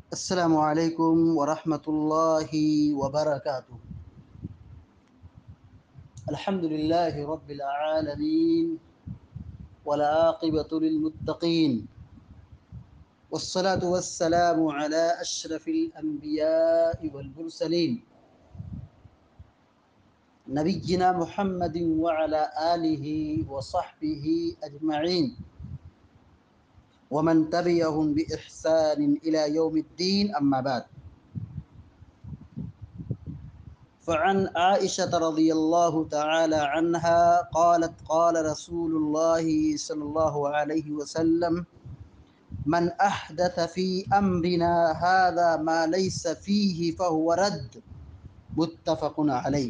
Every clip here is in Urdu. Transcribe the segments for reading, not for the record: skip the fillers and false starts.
السلام علیکم ورحمۃ اللہ وبرکاتہ۔ الحمد للہ رب العالمین والعاقبۃ للمتقین والصلاة والسلام علی اشرف الانبیاء والمرسلین نبینا محمد وعلی آلہ وصحبہ اجمعین ومن تبعهم بإحسان إلى يوم الدين، أما بعد، فعن عائشة رضي الله تعالى عنها قالت قال رسول الله صلى الله عليه وسلم من أحدث في أمرنا هذا ما ليس فيه فهو رد، متفق علیہ۔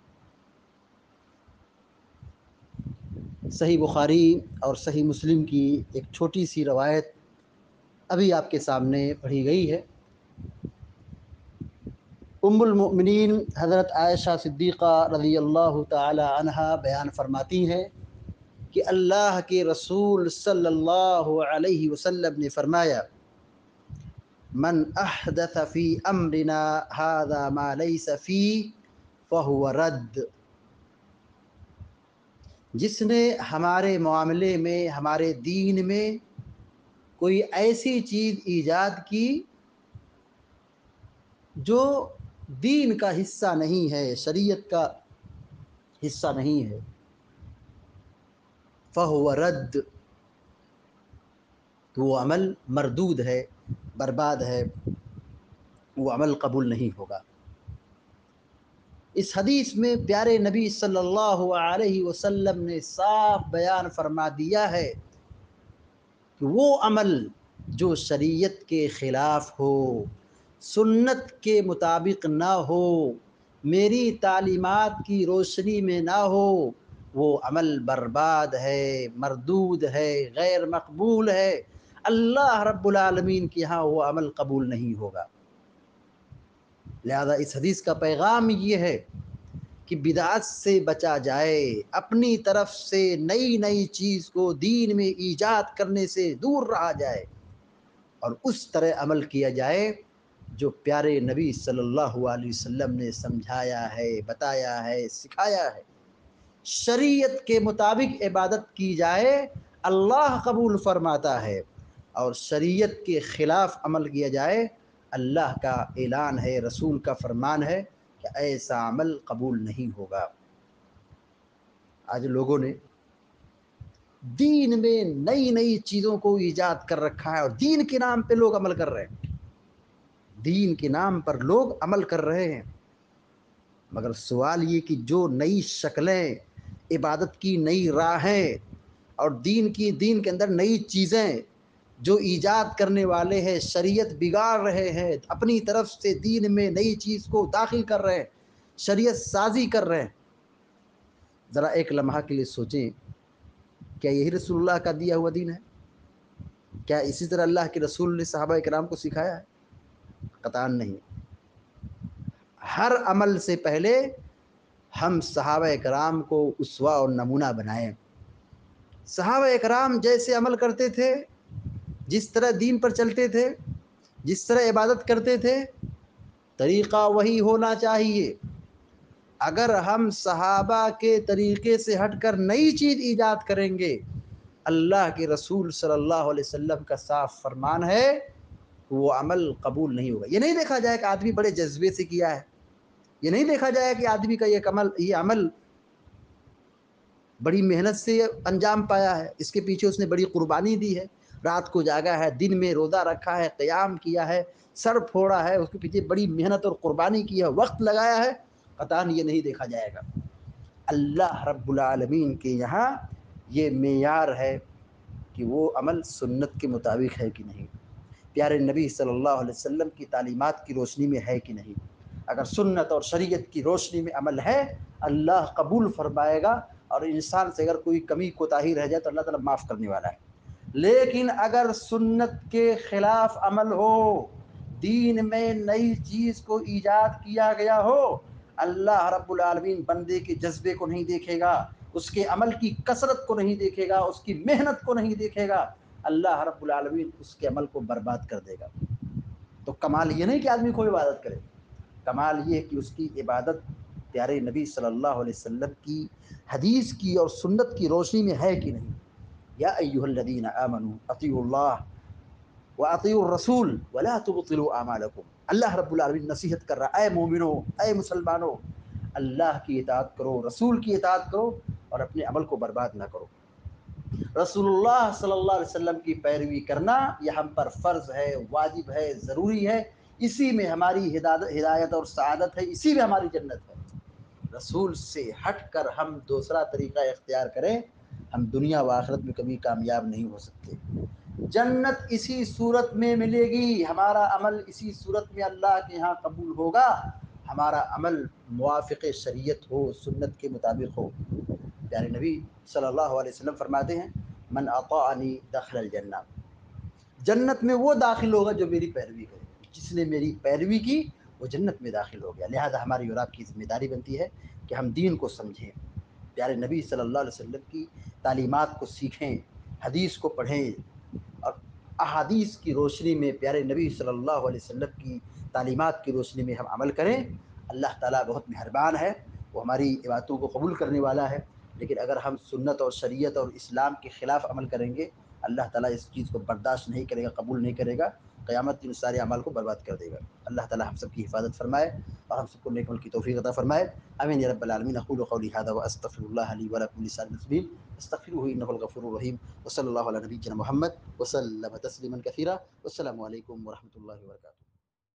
صحیح بخاری اور صحیح مسلم کی ایک چھوٹی سی روایت ابھی آپ کے سامنے پڑھی گئی ہے۔ ام المؤمنین حضرت عائشہ صدیقہ رضی اللہ تعالی عنہا بیان فرماتی ہیں کہ اللہ کے رسول صلی اللہ علیہ وسلم نے فرمایا، من احدث فی امرنا هذا ما لیس فیہ فہو رد، جس نے ہمارے معاملے میں، ہمارے دین میں کوئی ایسی چیز ایجاد کی جو دین کا حصہ نہیں ہے، شریعت کا حصہ نہیں ہے، فہو رد، تو وہ عمل مردود ہے، برباد ہے، وہ عمل قبول نہیں ہوگا۔ اس حدیث میں پیارے نبی صلی اللہ علیہ وسلم نے صاف بیان فرما دیا ہے کہ وہ عمل جو شریعت کے خلاف ہو، سنت کے مطابق نہ ہو، میری تعلیمات کی روشنی میں نہ ہو، وہ عمل برباد ہے، مردود ہے، غیر مقبول ہے، اللہ رب العالمین کے ہاں وہ عمل قبول نہیں ہوگا۔ لہذا اس حدیث کا پیغام یہ ہے کہ بدعت سے بچا جائے، اپنی طرف سے نئی نئی چیز کو دین میں ایجاد کرنے سے دور رہا جائے اور اس طرح عمل کیا جائے جو پیارے نبی صلی اللہ علیہ وسلم نے سمجھایا ہے، بتایا ہے، سکھایا ہے۔ شریعت کے مطابق عبادت کی جائے، اللہ قبول فرماتا ہے، اور شریعت کے خلاف عمل کیا جائے، اللہ کا اعلان ہے، رسول کا فرمان ہے کہ ایسا عمل قبول نہیں ہوگا۔ آج لوگوں نے دین میں نئی نئی چیزوں کو ایجاد کر رکھا ہے اور دین کے نام پہ لوگ عمل کر رہے ہیں، دین کے نام پر لوگ عمل کر رہے ہیں، مگر سوال یہ کہ جو نئی شکلیں، عبادت کی نئی راہیں اور دین کے اندر نئی چیزیں جو ایجاد کرنے والے ہیں، شریعت بگاڑ رہے ہیں، اپنی طرف سے دین میں نئی چیز کو داخل کر رہے ہیں، شریعت سازی کر رہے ہیں، ذرا ایک لمحہ کے لیے سوچیں، کیا یہی رسول اللہ کا دیا ہوا دین ہے؟ کیا اسی طرح اللہ کے رسول نے صحابہ کرام کو سکھایا ہے؟ قطعاً نہیں۔ ہر عمل سے پہلے ہم صحابہ کرام کو اسوہ اور نمونہ بنائیں۔ صحابہ کرام جیسے عمل کرتے تھے، جس طرح دین پر چلتے تھے، جس طرح عبادت کرتے تھے، طریقہ وہی ہونا چاہیے۔ اگر ہم صحابہ کے طریقے سے ہٹ کر نئی چیز ایجاد کریں گے، اللہ کے رسول صلی اللہ علیہ وسلم کا صاف فرمان ہے کہ وہ عمل قبول نہیں ہوگا۔ یہ نہیں دیکھا جائے کہ آدمی بڑے جذبے سے کیا ہے، یہ نہیں دیکھا جائے کہ آدمی کا یہ عمل بڑی محنت سے انجام پایا ہے، اس کے پیچھے اس نے بڑی قربانی دی ہے، رات کو جاگا ہے، دن میں روزہ رکھا ہے، قیام کیا ہے، سر پھوڑا ہے، اس کے پیچھے بڑی محنت اور قربانی کی ہے، وقت لگایا ہے، قطعاً یہ نہیں دیکھا جائے گا۔ اللہ رب العالمین کے یہاں یہ معیار ہے کہ وہ عمل سنت کے مطابق ہے کہ نہیں، پیارے نبی صلی اللہ علیہ وسلم کی تعلیمات کی روشنی میں ہے کہ نہیں۔ اگر سنت اور شریعت کی روشنی میں عمل ہے، اللہ قبول فرمائے گا، اور انسان سے اگر کوئی کمی کوتاہی رہ جائے تو اللہ تعالیٰ معاف کرنے والا ہے۔ لیکن اگر سنت کے خلاف عمل ہو، دین میں نئی چیز کو ایجاد کیا گیا ہو، اللہ رب العالمین بندے کے جذبے کو نہیں دیکھے گا، اس کے عمل کی کثرت کو نہیں دیکھے گا، اس کی محنت کو نہیں دیکھے گا، اللہ رب العالمین اس کے عمل کو برباد کر دے گا۔ تو کمال یہ نہیں کہ آدمی کوئی عبادت کرے، کمال یہ ہے کہ اس کی عبادت پیارے نبی صلی اللہ علیہ وسلم کی حدیث کی اور سنت کی روشنی میں ہے کہ نہیں۔ یا ایھا الذین آمنوا اطیعوا اللہ واطیعوا الرسول ولا تبطلوا اعمالکم۔ اللہ رب العالمین نصیحت کر رہا ہے، اے مومنو، اے مسلمانوں، اللہ کی اطاعت کرو، رسول کی اطاعت کرو اور اپنے عمل کو برباد نہ کرو۔ رسول اللہ صلی اللہ علیہ وسلم کی پیروی کرنا یہ ہم پر فرض ہے، واجب ہے، ضروری ہے، اسی میں ہماری ہدایت اور سعادت ہے، اسی میں ہماری جنت ہے۔ رسول سے ہٹ کر ہم دوسرا طریقہ اختیار کریں، ہم دنیا و آخرت میں کبھی کامیاب نہیں ہو سکتے۔ جنت اسی صورت میں ملے گی، ہمارا عمل اسی صورت میں اللہ کے ہاں قبول ہوگا، ہمارا عمل موافق شریعت ہو، سنت کے مطابق ہو۔ پیارے نبی صلی اللہ علیہ وسلم فرماتے ہیں من اطاعنی دخل الجنہ، جنت میں وہ داخل ہوگا جو میری پیروی کرے، جس نے میری پیروی کی وہ جنت میں داخل ہو گیا۔ لہذا ہماری اور آپ کی ذمہ داری بنتی ہے کہ ہم دین کو سمجھیں، پیارے نبی صلی اللہ علیہ وسلم کی تعلیمات کو سیکھیں، حدیث کو پڑھیں اور احادیث کی روشنی میں پیارے نبی صلی اللہ علیہ وسلم کی تعلیمات کی روشنی میں ہم عمل کریں۔ اللہ تعالیٰ بہت مہربان ہے، وہ ہماری عبادتوں کو قبول کرنے والا ہے، لیکن اگر ہم سنت اور شریعت اور اسلام کے خلاف عمل کریں گے اللہ تعالیٰ اس چیز کو برداشت نہیں کرے گا، قبول نہیں کرے گا، قیامت کے سارے اعمال کو برباد کر دے گا۔ اللہ تعالیٰ ہم سب کی حفاظت فرمائے اور ہم سب کو نیک عمل کی توفیق عطا فرمائے، آمین یا رب العالمین۔ اقول قولی ھذا واستغفر اللہ لی ولکم ولسائر المسلمین استغفروہ انہ الغفور الرحیم، وصلی اللہ علی نبینا محمد وسلم تسلیما کثیرا، والسلام علیکم ورحمۃ اللہ وبرکاتہ۔